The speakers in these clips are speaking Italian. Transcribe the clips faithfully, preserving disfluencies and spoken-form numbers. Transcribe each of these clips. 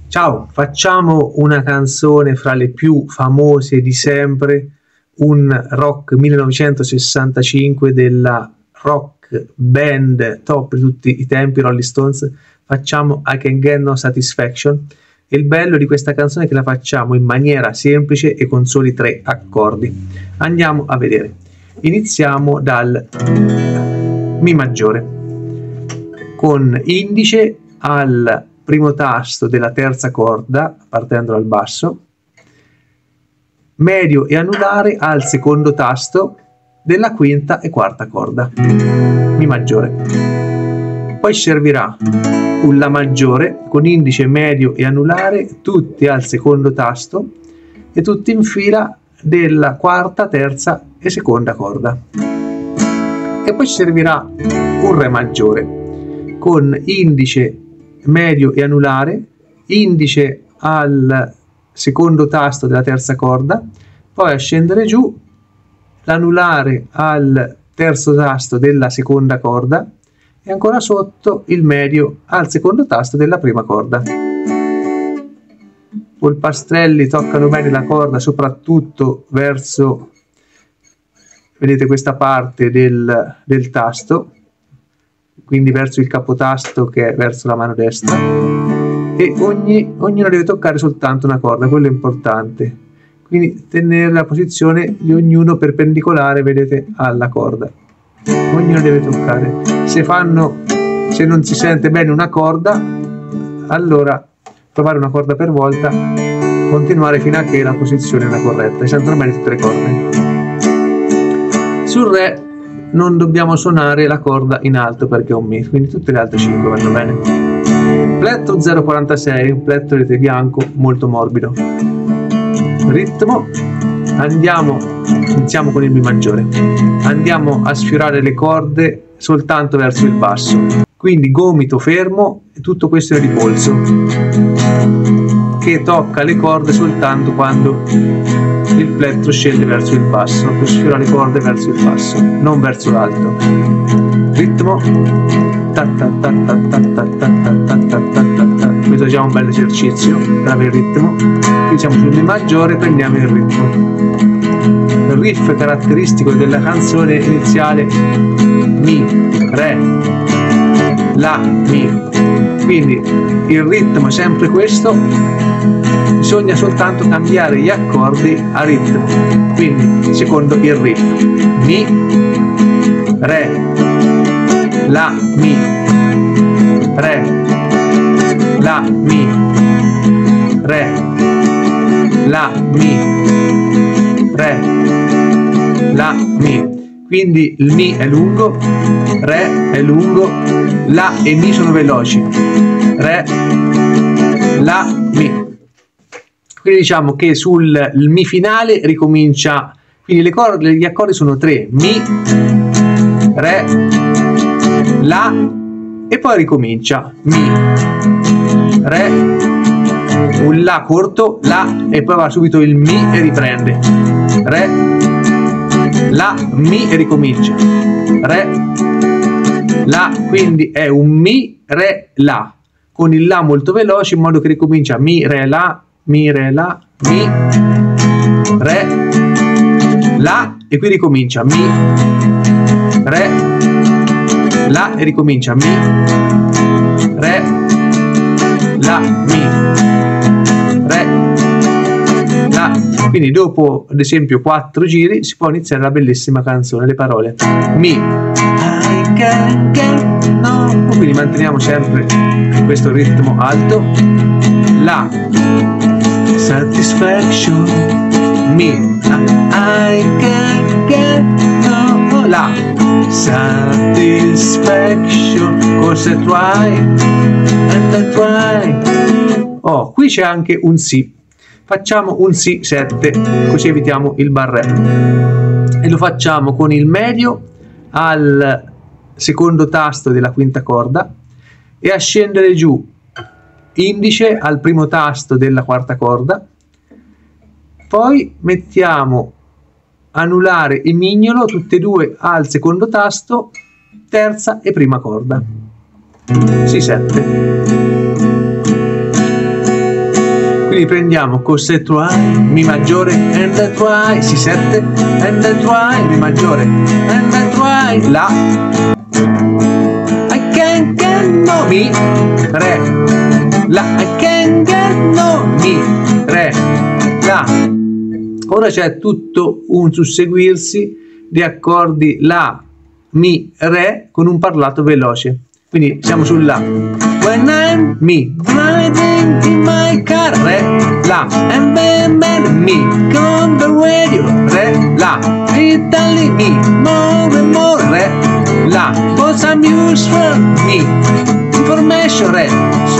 Ciao, facciamo una canzone fra le più famose di sempre, un rock millenovecentosessantacinque della rock band top di tutti i tempi, Rolling Stones. Facciamo I Can't Get No Satisfaction. E il bello di questa canzone è che la facciamo in maniera semplice e con soli tre accordi. Andiamo a vedere. Iniziamo dal Mi maggiore, con indice al primo tasto della terza corda, partendo dal basso, medio e anulare al secondo tasto della quinta e quarta corda, Mi maggiore. Poi servirà un La maggiore con indice, medio e anulare tutti al secondo tasto e tutti in fila della quarta, terza e seconda corda. E poi servirà un Re maggiore con indice, medio e anulare, indice al secondo tasto della terza corda, poi a scendere giù l'anulare al terzo tasto della seconda corda e ancora sotto il medio al secondo tasto della prima corda. Polpastrelli toccano bene la corda soprattutto verso, vedete, questa parte del, del tasto, quindi verso il capotasto che è verso la mano destra, e ogni, ognuno deve toccare soltanto una corda, quello è importante, quindi tenere la posizione di ognuno perpendicolare, vedete, alla corda, ognuno deve toccare. Se fanno, se non si sente bene una corda, allora provare una corda per volta, continuare fino a che la posizione è la corretta, si sentono bene tutte le corde. Sul Re non dobbiamo suonare la corda in alto perché è un Mi, quindi tutte le altre cinque vanno bene. Plettro zero quarantasei, un plettro vedete bianco molto morbido. Ritmo, andiamo, iniziamo con il Mi maggiore, andiamo a sfiorare le corde soltanto verso il basso, quindi gomito fermo e tutto questo è ripolso che tocca le corde soltanto quando il plettro scende verso il basso, per sfiorare le corde verso il basso, non verso l'alto. Ritmo, questo è già un bel esercizio per avere il ritmo. Qui siamo sul Mi maggiore, prendiamo il ritmo. Il riff caratteristico della canzone iniziale: Mi, Re, La, Mi. Quindi il ritmo è sempre questo, bisogna soltanto cambiare gli accordi a ritmo. Quindi secondo il riff: Mi, Re, La, Mi, Re, La, Mi, Re, La, Mi, Re, La, Mi. Quindi il Mi è lungo, Re è lungo, La e Mi sono veloci, Re, La, Mi. Quindi diciamo che sul Mi finale ricomincia, quindi le corde, gli accordi sono tre: Mi, Re, La e poi ricomincia Mi, Re, un La corto, La e poi va subito il Mi e riprende, Re, La, Mi e ricomincia, Re, La, quindi è un Mi, Re, La, con il La molto veloce in modo che ricomincia Mi, Re, La, Mi, Re, La, Mi, Re, La e qui ricomincia Mi, Re, La e ricomincia Mi, Re, La, Mi, Re, La. Quindi dopo ad esempio quattro giri si può iniziare la bellissima canzone. Le parole: Mi, I can't get no, quindi manteniamo sempre questo ritmo alto. La, Satisfaction, Mi, I can't get no, La, Satisfaction, cause I try and I try. Oh, qui c'è anche un Si. Facciamo un Si sette, così evitiamo il barré. E lo facciamo con il medio al secondo tasto della quinta corda e a scendere giù indice al primo tasto della quarta corda. Poi mettiamo anulare e mignolo tutte e due al secondo tasto, terza e prima corda. Si sette. riprendiamo cose try, mi maggiore, and the try, si sette, and the try, mi maggiore, and the try, la, I can't get no, mi, re, la, I can't get no, mi, re, la. Ora c'è tutto un susseguirsi di accordi la, mi, re con un parlato veloce. Quindi siamo sul la. When I'm me driving in my car, re, la, and then then me on the radio, re, la, Italy me, more and more, re, la, for some useful me, information, re,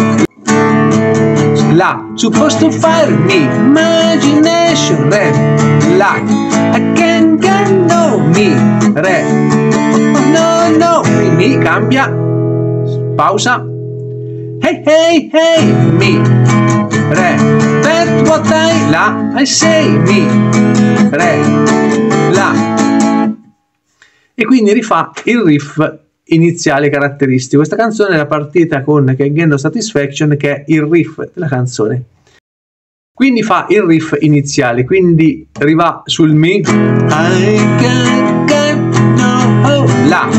la, supposed to fire me, imagination, re, la, I can't get no me, re, no no, mi, mi cambia, pausa, hey hey hey, mi, re, that's what I, la, I say, mi, re, la, e quindi rifà il riff iniziale caratteristico. Questa canzone è la partita con Can't Get No Satisfaction, che è il riff della canzone. Quindi fa il riff iniziale, quindi rivà sul mi, I can't get no, la,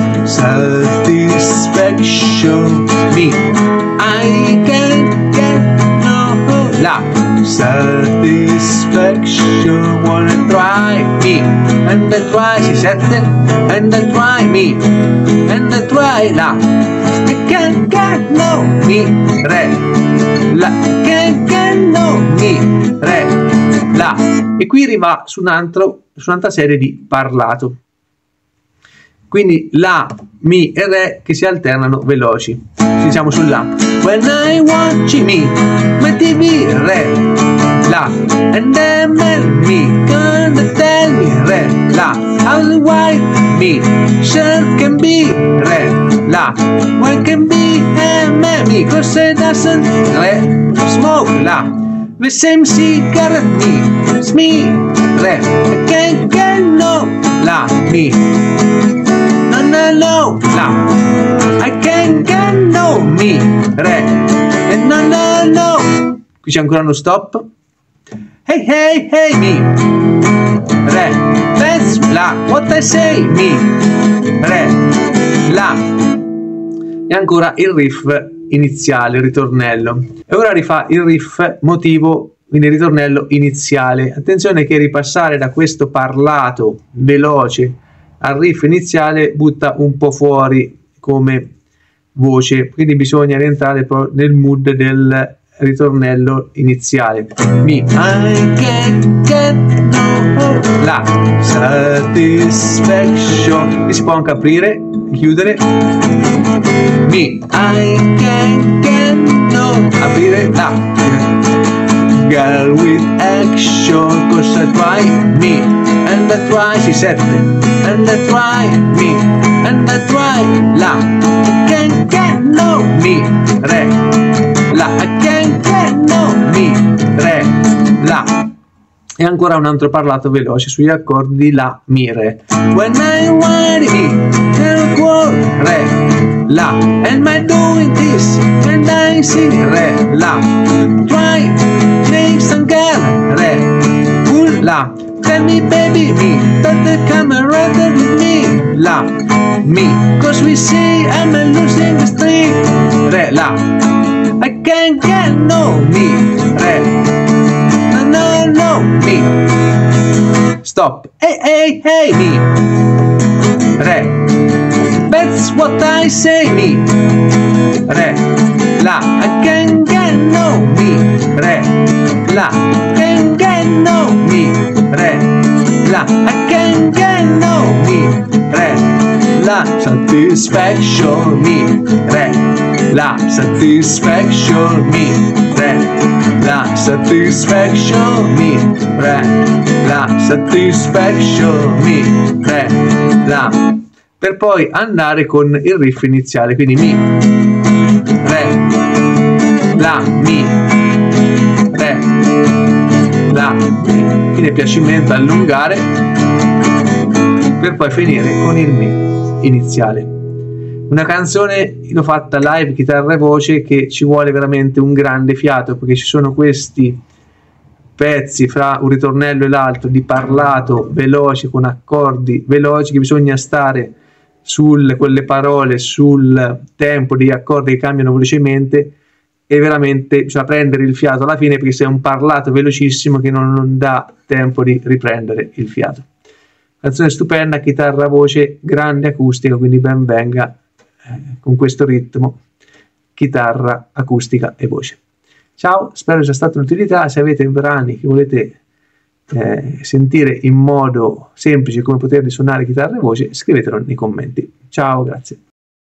satisfaction, mi, I can't get no, la, satisfaction, wanna try me, and the try, si sette, and the try me, and the try, la, I can't get no, mi, re, la, can't get no, mi, re, la, e qui arriva su, un altro, su un'altra serie di parlato, quindi la, mi e re che si alternano veloci. Ci siamo sul la. When I watch me, my T V, re, la, and then me, gonna tell me, re, la, how the white me, sure can be, re, la, when can be, eh, me, cause it doesn't, re, smoke, la, the same cigarette, me, it's me, re, I can't get no, la, me, no, no, no, la, I can't get no, me, re, and no, no, no, qui c'è ancora uno stop, hey, hey, hey, me, re, that's la, what I say, me, re, la, e ancora il riff iniziale, il ritornello, e ora rifà il riff motivo, quindi il ritornello iniziale. Attenzione che ripassare da questo parlato veloce al riff iniziale butta un po' fuori come voce, quindi bisogna rientrare nel mood del ritornello iniziale. Mi, I can't get no, la, satisfaction, e si può anche aprire, chiudere, mi, I can't get no, aprire, la, girl with action, cause I try, me, and I try, si sette, and I try, me, and I try, la, I can't get no, mi, re, la, I can't get no, mi, re, la, e ancora un altro parlato veloce sugli accordi di la, mi, re. When I want me, re, la, and my doing this, and I sing, re, la, try, make some girl, re, pull, la, tell me baby, me, that the camera with me, la, me, cause we see I'm a losing the street, re, la, I can't get no, me, re, no, no, no, me, stop, hey, hey, hey, me, re, that's what I say, me, re, la, I can't get no, me, re, la, can't get no, me, re, la, I can't get no, me, re, la, satisfaction, me, re, la, satisfaction, me, re, la, satisfaction, me, re, la, satisfaction, me, re, la, per poi andare con il riff iniziale, quindi mi, re, la, mi, re, la, mi, quindi piacimento allungare per poi finire con il mi iniziale. Una canzone l'ho fatta live, chitarra e voce, che ci vuole veramente un grande fiato, perché ci sono questi pezzi fra un ritornello e l'altro di parlato veloce con accordi veloci, che bisogna stare su quelle parole, sul tempo di accordi che cambiano velocemente, e veramente bisogna prendere il fiato alla fine, perché se è un parlato velocissimo che non, non dà tempo di riprendere il fiato. Canzone stupenda, chitarra, voce, grande acustica, quindi ben venga eh, con questo ritmo, chitarra, acustica e voce. Ciao, spero sia stata un'utilità. Se avete brani che volete eh, sentire in modo semplice come poterli suonare chitarra e voce, scrivetelo nei commenti. Ciao, grazie.